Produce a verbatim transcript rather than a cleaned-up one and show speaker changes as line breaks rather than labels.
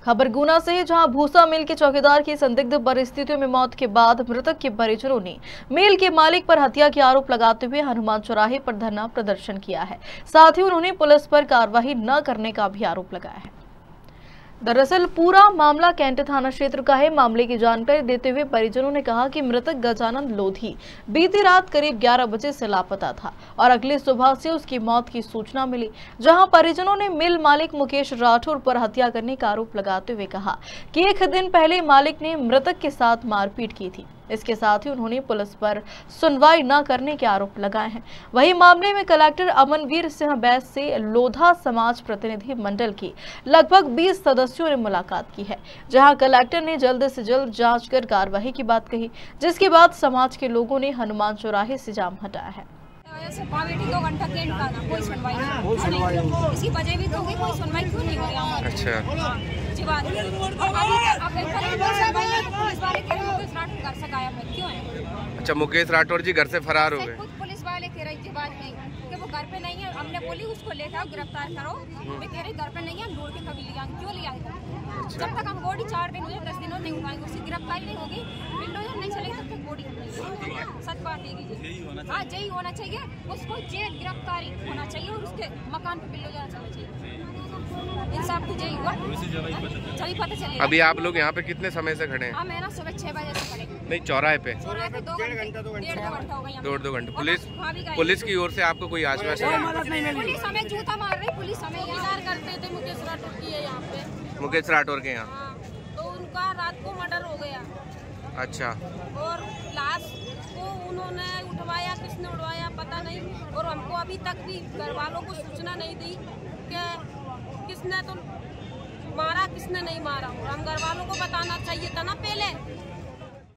खबर गुना से है, जहां भूसा मिल के चौकीदार की संदिग्ध परिस्थितियों में मौत के बाद मृतक के परिजनों ने मिल के मालिक पर हत्या के आरोप लगाते हुए हनुमान चौराहे पर धरना प्रदर्शन किया है। साथ ही उन्होंने पुलिस पर कार्रवाई न करने का भी आरोप लगाया है। दरअसल पूरा मामला कैंट थाना क्षेत्र का है। मामले की जानकारी देते हुए परिजनों ने कहा कि मृतक गजानंद लोधी बीती रात करीब ग्यारह बजे से लापता था और अगली सुबह से उसकी मौत की सूचना मिली, जहां परिजनों ने मिल मालिक मुकेश राठौर पर हत्या करने का आरोप लगाते हुए कहा कि एक दिन पहले मालिक ने मृतक के साथ मारपीट की थी। इसके साथ ही उन्होंने पुलिस पर सुनवाई न करने के आरोप लगाए हैं। वहीं मामले में कलेक्टर अमनवीर सिंह बैस से लोधा समाज प्रतिनिधि मंडल के लगभग बीस सदस्यों ने मुलाकात की है, जहां कलेक्टर ने जल्द से जल्द जांच कर कार्रवाई की बात कही, जिसके बाद समाज के लोगों ने हनुमान चौराहे से जाम हटाया है।
दो घंटा कैंट का था, कोई सुनवाई नहीं। इसकी वजह भी तो कोई सुनवाई क्यों नहीं हो रही हमारी? अच्छा जी बात है। घर से गायब है, क्यों है?
अच्छा, मुकेश राठौर जी घर से फरार हो गए।
खुद पुलिस वाले कह रही थी बात नहीं कि वो घर पे नहीं है। हमने बोली उसको लेकर आओ, गिरफ्तार करो। मैं कह रही घर पे नहीं है, ढूंढ के कभी लिया, क्यों लिया? जब तक हम बॉडी चार दिन हुए दस दिनों नहीं उठाएंगे, उसकी गिरफ्तारी नहीं होगी, बिल्डोजर नहीं चलेगी, तब तक बॉडी सच बात है। हाँ, यही होना चाहिए, उसको जेल गिरफ्तारी होना चाहिए और उसके मकान पे बिल्डोजर चलना चाहिए। इंसाफ की यही हुआ, सही पता चलेगा।
अभी आप लोग यहाँ पे कितने समय से खड़े हैं?
हाँ, मैं ना सुबह छह बजे से खड़े।
नहीं, चौराहे पे
चौराहे पे दो घंटा दो घंटा हो गया।
दो दो घंटे पुलिस पुलिस की ओर से आपको कोई आश्वासन?
पुलिस हमें जूता मार रही, पुलिस हमें इंतजार करते थे। मुकेश राठौर की है यहाँ पे,
मुकेश राठौर के यहाँ,
तो उनका रात को मर्डर हो गया।
अच्छा,
और लाश को उन्होंने उठवाया, किसने उठवाया पता नहीं, और हमको अभी तक भी घर वालों को सूचना नहीं दी कि किसने तो मारा, किसने नहीं मारा। और हम घर वालों को बताना चाहिए था ना पहले।